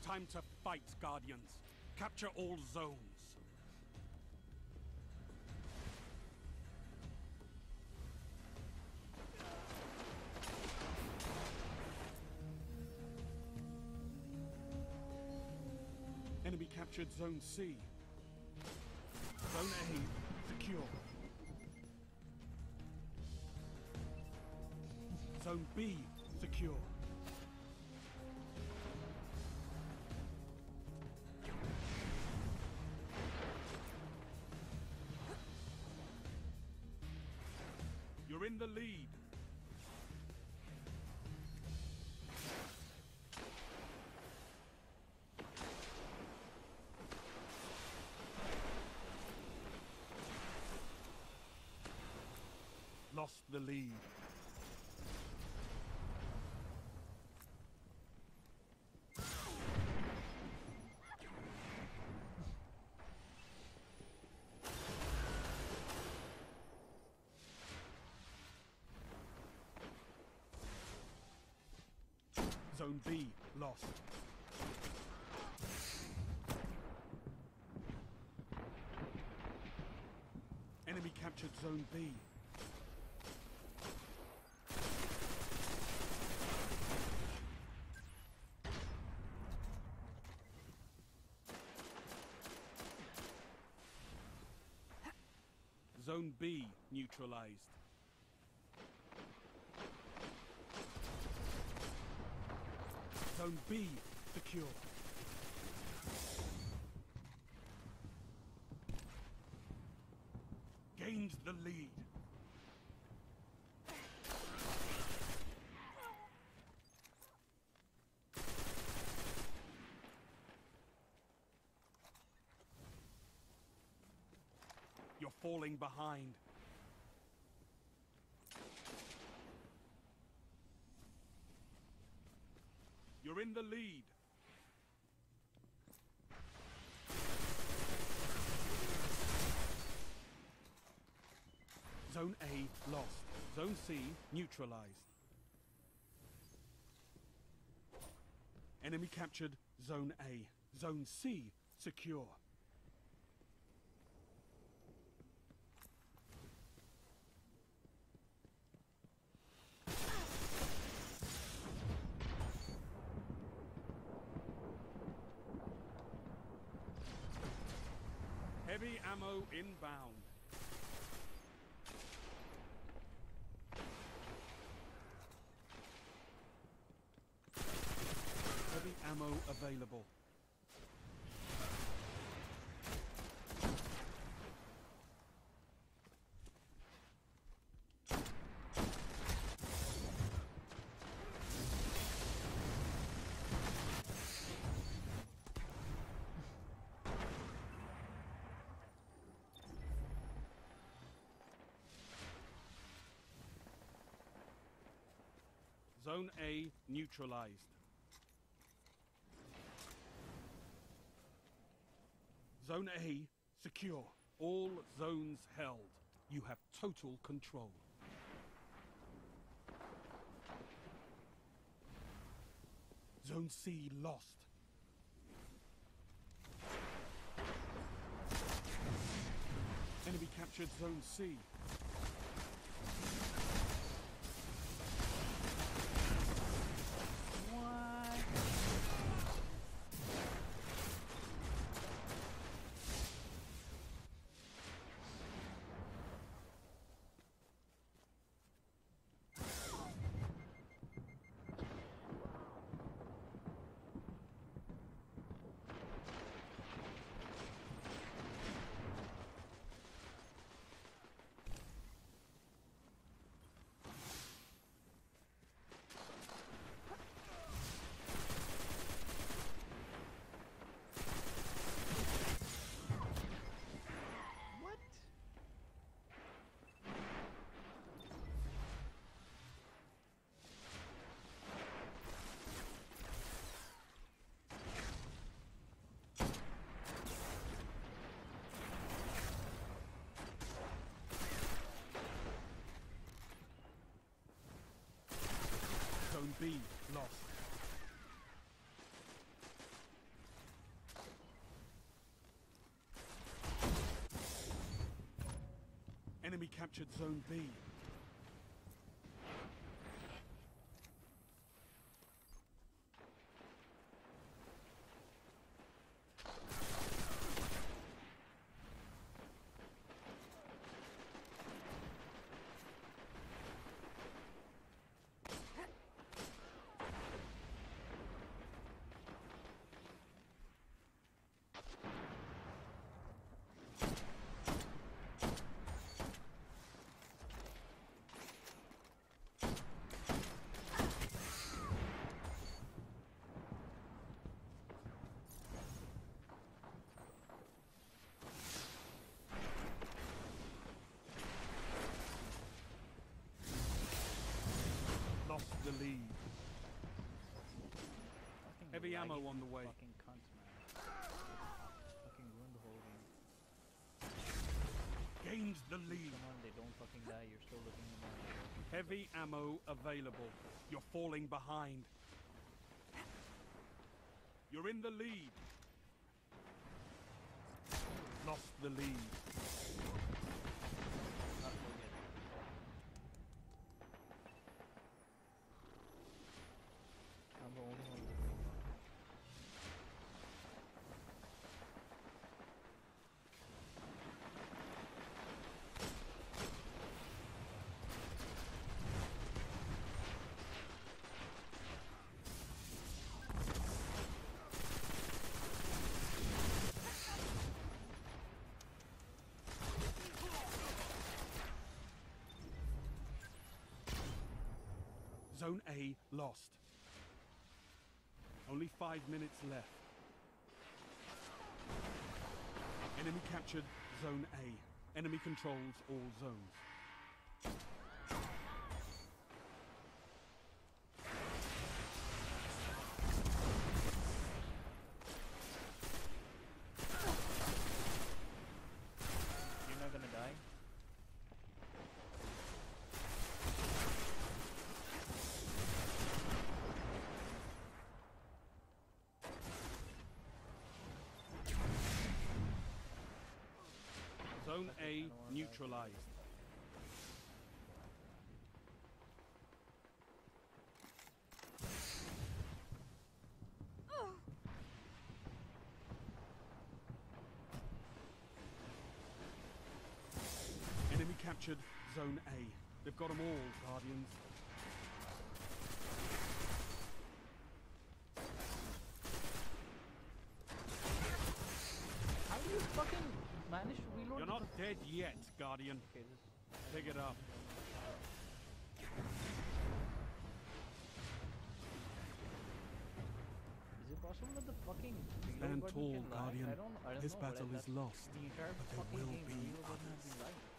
Time to fight, Guardians. Capture all zones. Enemy captured Zone C. Zone A secure. Zone B secure. You're in the lead. Lost the lead. Zone B lost. Enemy captured Zone B. Zone B neutralized. Zone B secure. Gained the lead. You're falling behind. You're in the lead. Zone A lost. Zone C neutralized. Enemy captured Zone A. Zone C secure. Heavy ammo inbound. Heavy ammo available. Zone A neutralized. Zone A secure. All zones held. You have total control. Zone C lost. Enemy captured Zone C. Zone B lost. captured Zone B. Lost the lead. Fucking Heavy ammo laggy on the way. Fucking cunts, man. Fucking ruined the whole game. Gained the lead. Come on, they don't fucking die. You're still looking at them. Heavy ammo available. You're falling behind. You're in the lead. Lost the lead. Not forget. I'm the only one with the green one. Zone A lost. Only 5 minutes left. Enemy captured Zone A. Enemy controls all zones. You're not gonna die? Zone I A don't wanna die. neutralized. Enemy captured Zone A. They've got them all, Guardians. How do you fucking manage to reload? You're the not dead yet, Guardian. Okay, this. Pick it up. Is it possible that the fucking reload Stand button tall, can lie? Guardian. I don't This know, but battle I- is lost, the entire but there fucking will game, be the reload button has others. been lying.